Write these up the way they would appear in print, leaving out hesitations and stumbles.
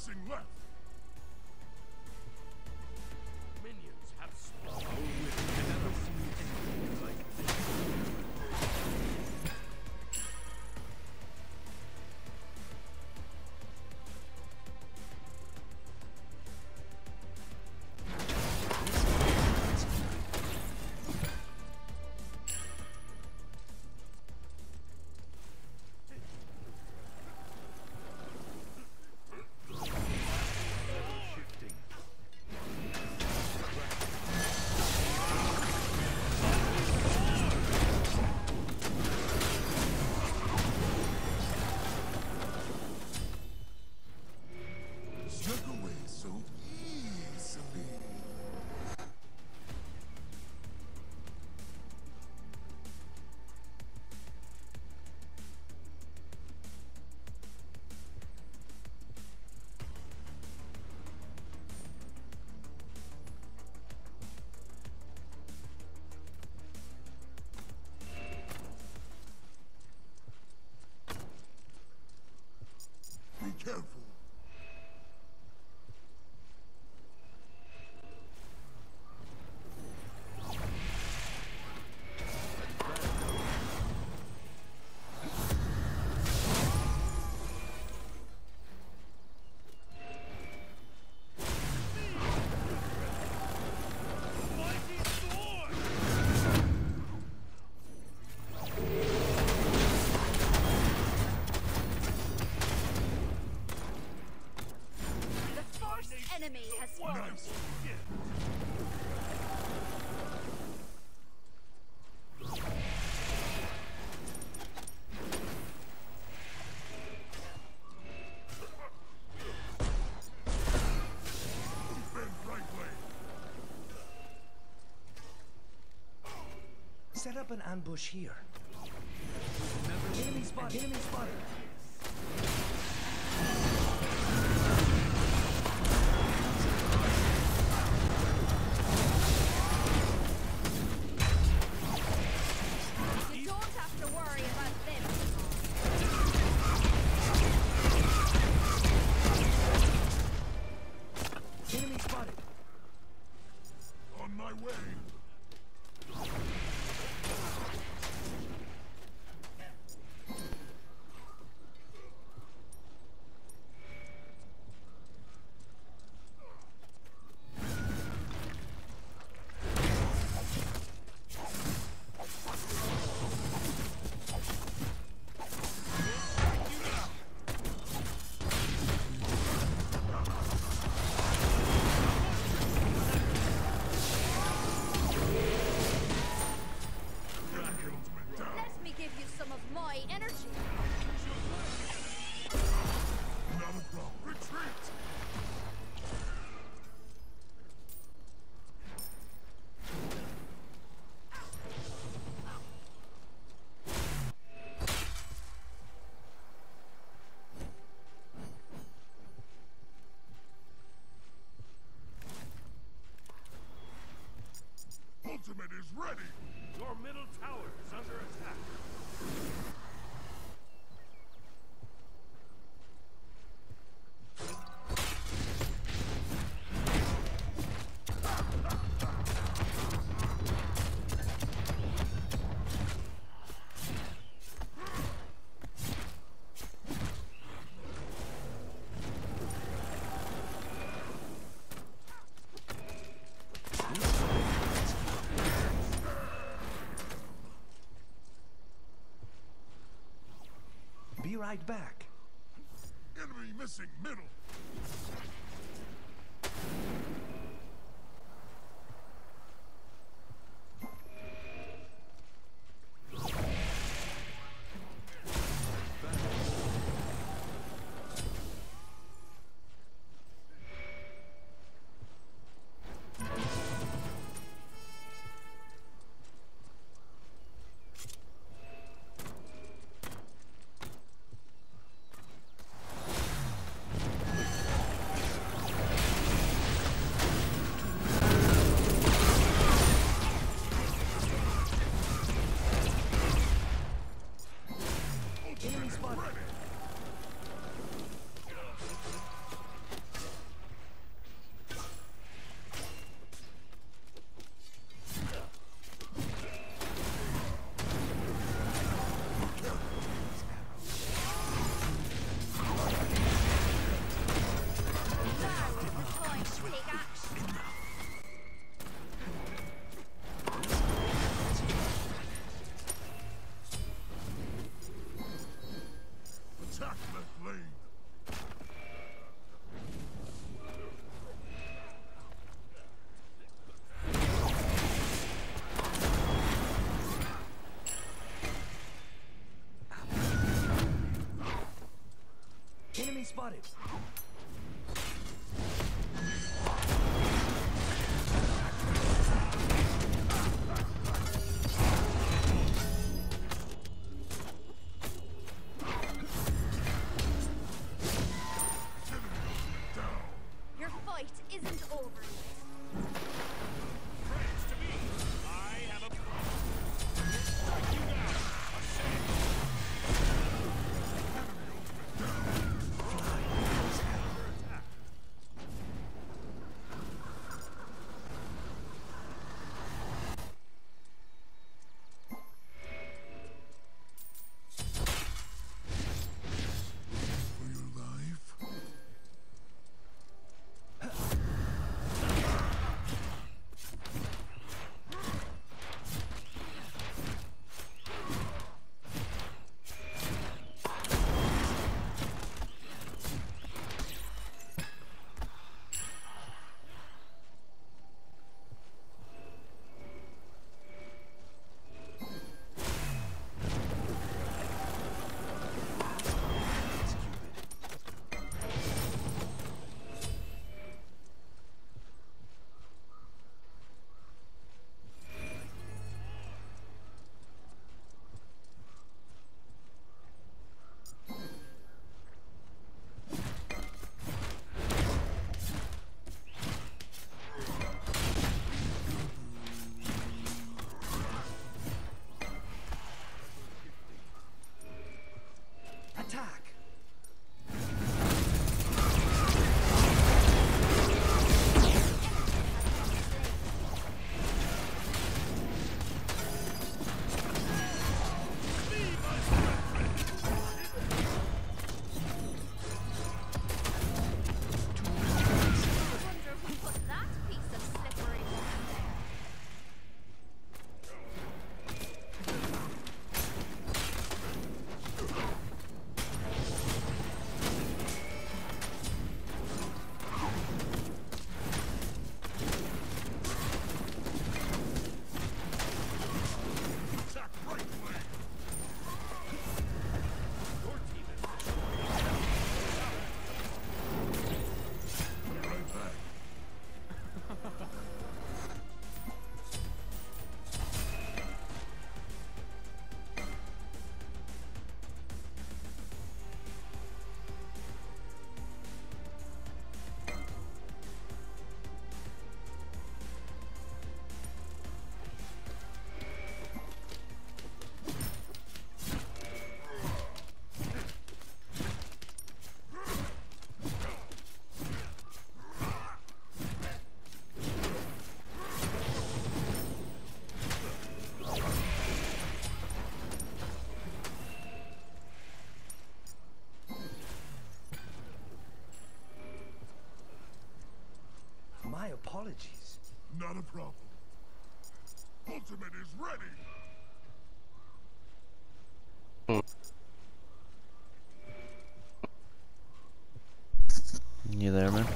missing left. Minions have spawned. I've never seen anything like this. Snuck away so easily. Be careful. The first enemy has spawned. Nice. Bend right way. Set up an ambush here. Enemy spotted. Enemy spotted. You don't have to worry about them. Enemy spotted. On my way. Let me give you some of my energy. Not a problem. Retreat. Ultimate is ready. Your middle tower is under attack. Be right back. Enemy missing middle. isn't over yet. Praise to me. I have a plan. Strike you down. A shame. Attack. For your life? Attack! I wonder who put that piece of slippery moss there. Attack right flank! Your team is Be right back. My apologies. Not a problem. Ultimate is ready! You there, man?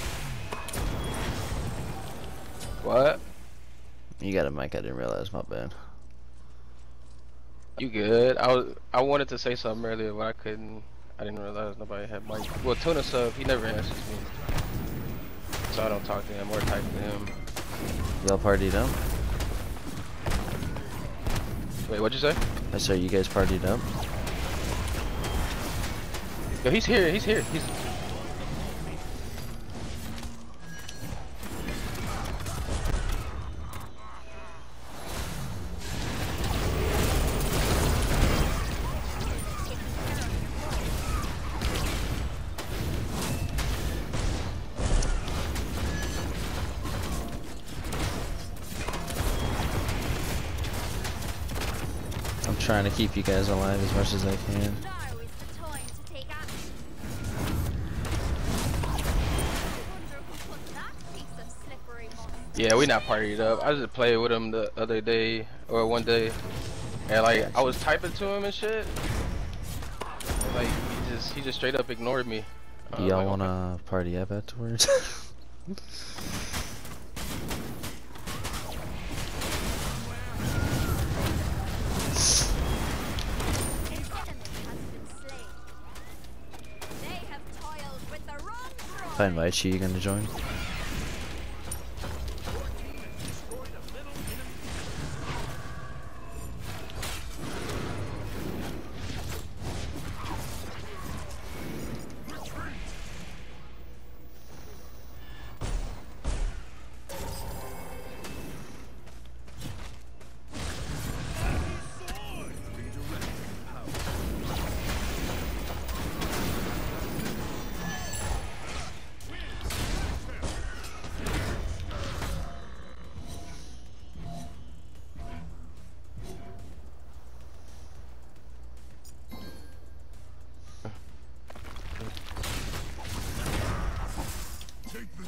What? You got a mic, I didn't realize, my bad. You good? I wanted to say something earlier, but I couldn't. I didn't realize nobody had mic. Well, Tuna Sub, he never answers me, so I don't talk to him or type to him. Y'all partied up? Wait, what'd you say? I saw you guys partied up. Yo, he's here. He's here. He's. I'm trying to keep you guys alive as much as I can. Now is the time to take action. I wonder who put that piece of slippery moss. Yeah, we not partied up. I just played with him the other day or one day, and like I was typing to him and shit. And, like he just straight up ignored me. Do y'all wanna party up afterwards? An enemy has been slain. They have toiled with the wrong If I droid. invite you, you gonna join?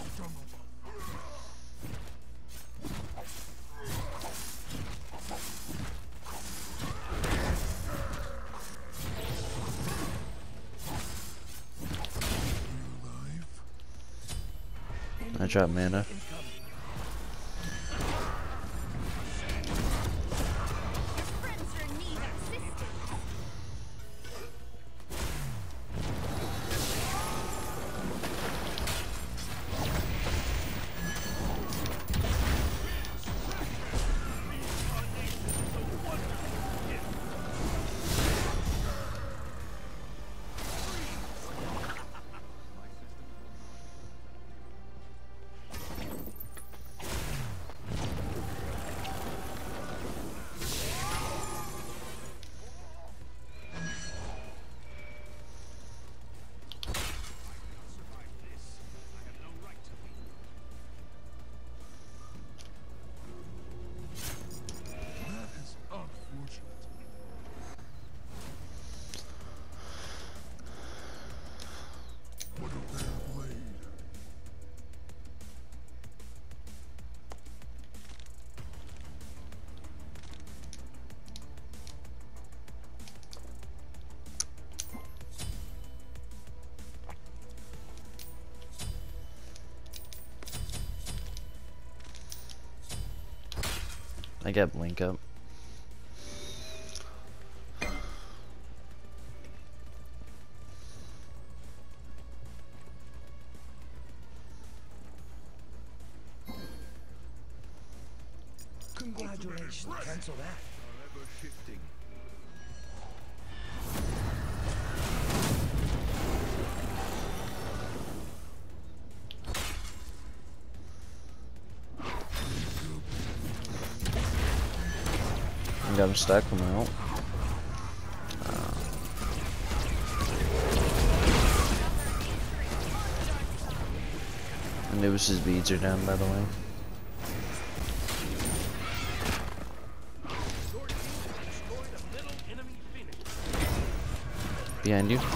I dropped mana. Your friends are in need of assistance. That is unfortunate. What a fair blade. I got blink up. Congratulations. Cancel that. Forever shifting. I got him stuck from my ult. Anubis' beads are down, by the way. Behind you.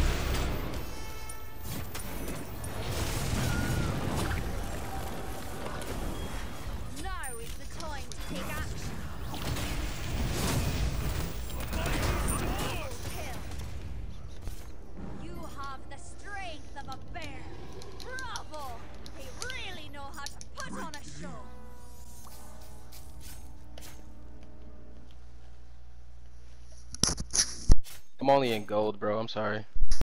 Now is the time to take action. Kill. You have the strength of a bear. Bravo! They really know how to put on a show. I'm only in gold, bro. I'm sorry.